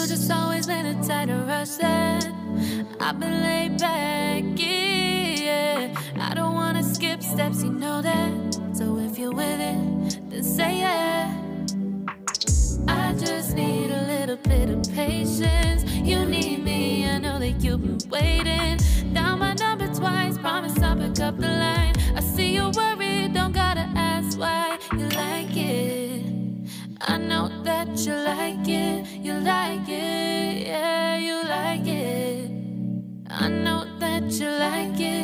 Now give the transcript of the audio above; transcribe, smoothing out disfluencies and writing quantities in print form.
just always been a tighter rush that I've been laid back, yeah. I don't wanna skip steps, you know that. So if you're with it, then say yeah. I just need a little bit of patience. You need me, I know that you've been waiting. Down my number twice, promise I'll pick up the line. I see you worried, don't gotta ask why. You like it, I know that you like it. You like it, yeah, you like it. I know that you like it.